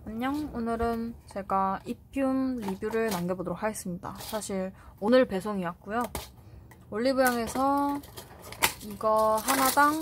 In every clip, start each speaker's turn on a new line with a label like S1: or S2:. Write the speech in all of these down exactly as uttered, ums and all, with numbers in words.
S1: 안녕. 오늘은 제가 이듐 리뷰를 남겨보도록 하겠습니다. 사실 오늘 배송이 왔고요. 올리브영에서 이거 하나당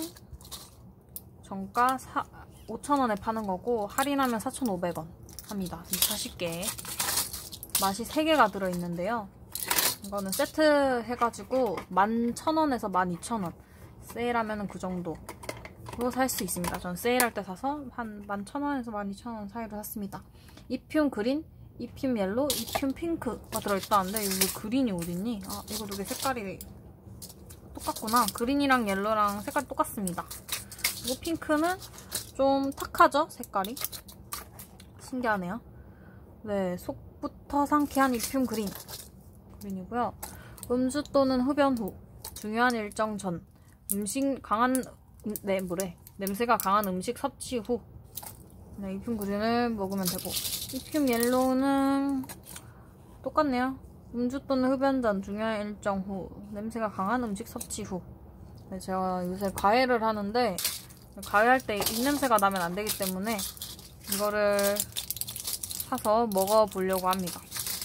S1: 정가 오천 원에 파는 거고 할인하면 사천오백 원 합니다. 사십 개 맛이 세 개가 들어있는데요. 이거는 세트 해가지고 만 천 원에서 만 이천 원 세일하면 그 정도 로 살 수 있습니다. 전 세일할 때 사서 한 만 천 원에서 만 이천 원 사이로 샀습니다. 이듐 그린, 이듐 옐로, 이듐 핑크가 들어있다는데 이거 그린이 어딨니? 아, 이거 두 개 색깔이 똑같구나. 그린이랑 옐로랑 색깔이 똑같습니다. 그리고 핑크는 좀 탁하죠? 색깔이. 신기하네요. 네, 속부터 상쾌한 이듐 그린. 그린이고요. 음주 또는 흡연 후, 중요한 일정 전, 음식 강한 네, 뭐래. 냄새가 강한 음식 섭취 후. 네, 이듐 그린을 먹으면 되고. 이듐 옐로우는 똑같네요. 음주 또는 흡연 전 중요한 일정 후. 냄새가 강한 음식 섭취 후. 네, 제가 요새 과외를 하는데 과외할 때 입냄새가 나면 안 되기 때문에 이거를 사서 먹어보려고 합니다.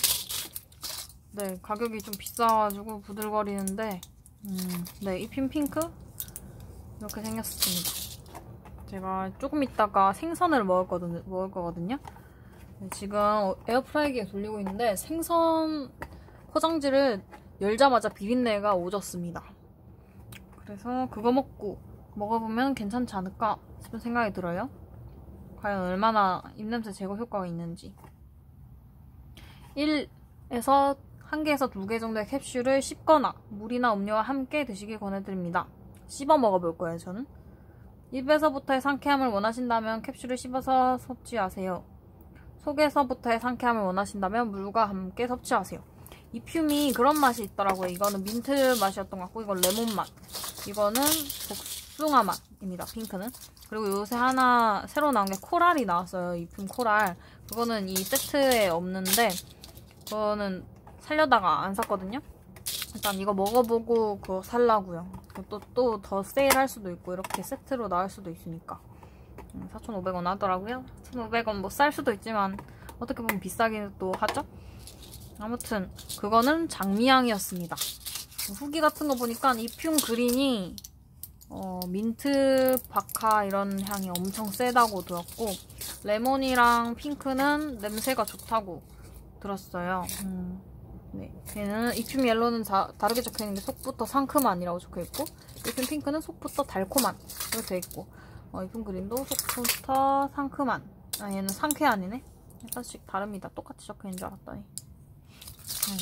S1: 네, 가격이 좀 비싸가지고 부들거리는데 음, 네, 이듐 핑크 이렇게 생겼습니다. 제가 조금 있다가 생선을 먹었거든요, 먹을 거거든요. 네, 지금 에어프라이기에 돌리고 있는데 생선 포장지를 열자마자 비린내가 오졌습니다. 그래서 그거 먹고 먹어보면 괜찮지 않을까 싶은 생각이 들어요. 과연 얼마나 입냄새 제거 효과가 있는지. 일에서 한 개에서 두 개 정도의 캡슐을 씹거나 물이나 음료와 함께 드시길 권해드립니다. 씹어 먹어볼 거예요, 저는. 입에서부터의 상쾌함을 원하신다면 캡슐을 씹어서 섭취하세요. 속에서부터의 상쾌함을 원하신다면 물과 함께 섭취하세요. 이듐이 그런 맛이 있더라고요. 이거는 민트 맛이었던 것 같고, 이건 레몬 맛. 이거는 복숭아 맛입니다, 핑크는. 그리고 요새 하나 새로 나온 게 코랄이 나왔어요. 이듐 코랄. 그거는 이 세트에 없는데, 그거는 살려다가 안 샀거든요. 일단 이거 먹어보고 그거 살라고요. 또 또 더 세일할 수도 있고 이렇게 세트로 나올 수도 있으니까. 사천오백 원 하더라고요. 사천오백 원 뭐 쌀 수도 있지만 어떻게 보면 비싸긴 또 하죠. 아무튼 그거는 장미향이었습니다. 후기 같은 거 보니까 이듐 그린이 어, 민트, 바카 이런 향이 엄청 세다고 들었고, 레몬이랑 핑크는 냄새가 좋다고 들었어요. 음. 네, 얘는 이듐 옐로는 자, 다르게 적혀있는데 속부터 상큼한이라고 적혀있고, 이듐 핑크는 속부터 달콤한 이렇게 돼있고, 어, 이듐 그린도 속부터 상큼한. 아, 얘는 상쾌한이네. 약간씩 다릅니다. 똑같이 적혀있는 줄 알았더니. 음.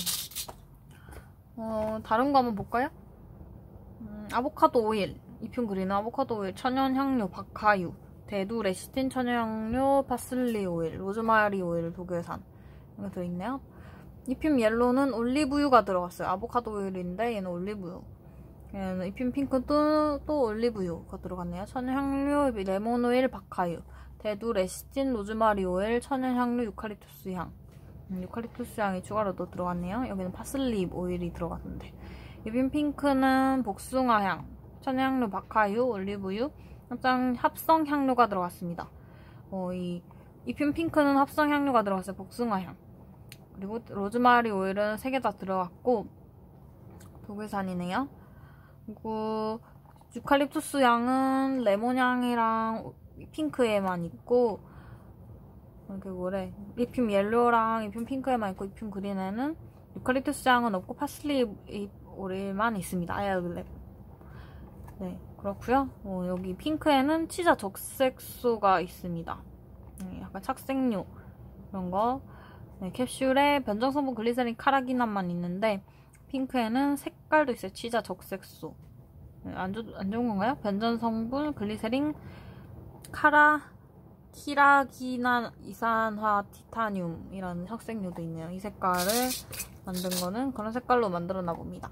S1: 어, 다른 거 한번 볼까요? 음, 아보카도 오일. 이듐 그린은 아보카도 오일, 천연향료, 박하유, 대두, 레시틴, 천연향료, 파슬리 오일, 로즈마리 오일, 독일산 이렇게 들어있네요. 이듐 옐로는 올리브유가 들어갔어요. 아보카도 오일인데 얘는 올리브유. 얘는 이듐 핑크도 또 올리브유가 들어갔네요. 천연향료, 레몬 오일, 박하유, 대두, 레시틴, 로즈마리 오일, 천연향료, 유칼립투스 향. 음, 유칼립투스 향이 추가로 또 들어갔네요. 여기는 파슬리 오일이 들어갔는데. 이듐 핑크는 복숭아 향, 천연향료, 박하유, 올리브유, 합성, 합성 향료가 들어갔습니다. 어, 이 이듐 핑크는 합성 향료가 들어갔어요. 복숭아 향. 그리고 로즈마리 오일은 세 개 다 들어갔고, 독일산이네요. 그리고 유칼립투스 향은 레몬 향이랑 핑크에만 있고, 이렇게 뭐래, 이듐 옐로랑 이듐 핑크에만 있고, 이듐 그린에는 유칼립투스 향은 없고 파슬리 오일만 있습니다. 아야, 네, 그렇고요. 어, 여기 핑크에는 치자 적색소가 있습니다. 네, 약간 착색료 이런 거. 네, 캡슐에 변정성분 글리세린 카라기난만 있는데 핑크에는 색깔도 있어요. 치자 적색소. 네, 안, 조, 안 좋은 건가요? 변전성분 글리세린 카라 키라기난 이산화 티타늄 이라는 착색료도 있네요. 이 색깔을 만든 거는 그런 색깔로 만들었나 봅니다.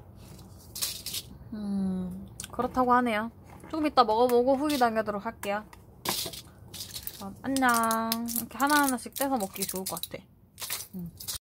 S1: 음, 그렇다고 하네요. 조금 이따 먹어보고 후기 남겨도록 할게요. 어, 안녕. 이렇게 하나하나씩 떼서 먹기 좋을 것 같아. 음.